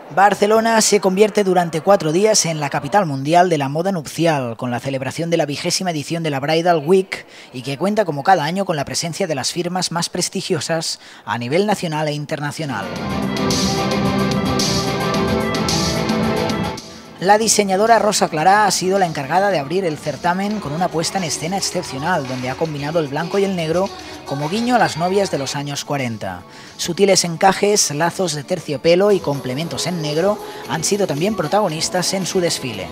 Barcelona se convierte durante 4 días en la capital mundial de la moda nupcial, con la celebración de la 20ª edición de la Bridal Week y que cuenta como cada año con la presencia de las firmas más prestigiosas a nivel nacional e internacional. La diseñadora Rosa Clarà ha sido la encargada de abrir el certamen con una puesta en escena excepcional, donde ha combinado el blanco y el negro como guiño a las novias de los años 40. Sutiles encajes, lazos de terciopelo y complementos en negro han sido también protagonistas en su desfile.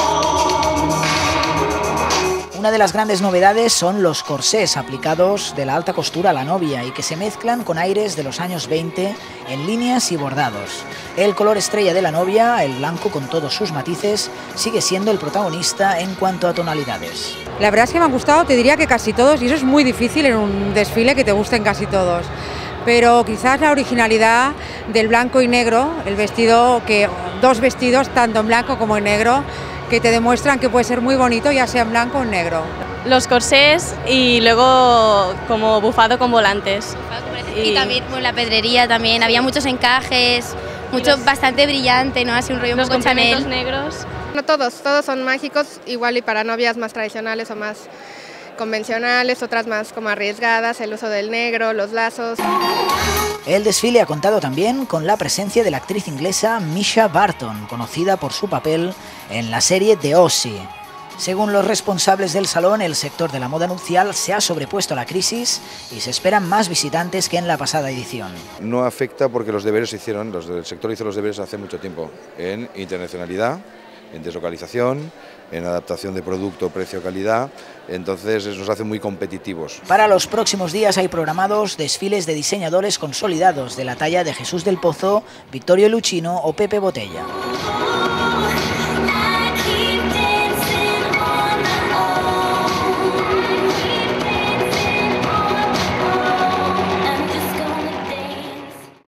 Una de las grandes novedades son los corsés aplicados de la alta costura a la novia y que se mezclan con aires de los años 20 en líneas y bordados. El color estrella de la novia, el blanco con todos sus matices, sigue siendo el protagonista en cuanto a tonalidades. La verdad es que me han gustado, te diría que casi todos, y eso es muy difícil en un desfile que te gusten casi todos. Pero quizás la originalidad del blanco y negro, el vestido, dos vestidos, tanto en blanco como en negro, que te demuestran que puede ser muy bonito, ya sea en blanco o en negro. Los corsés y luego como bufado con volantes. Y también con la pedrería también, había muchos encajes, bastante brillante, ¿no? Así un rollo un poco Chanel. Los negros. No todos son mágicos, igual y para novias más tradicionales o más convencionales, otras más como arriesgadas, el uso del negro, los lazos. El desfile ha contado también con la presencia de la actriz inglesa Misha Barton, conocida por su papel en la serie The Ozzy. Según los responsables del salón, el sector de la moda nupcial se ha sobrepuesto a la crisis y se esperan más visitantes que en la pasada edición. No afecta porque los deberes se hicieron, los del sector hizo los deberes hace mucho tiempo, en internacionalidad, en deslocalización, en adaptación de producto, precio, calidad, entonces eso nos hace muy competitivos. Para los próximos días hay programados desfiles de diseñadores consolidados de la talla de Jesús del Pozo, Vittorio Lucchino o Pepe Botella.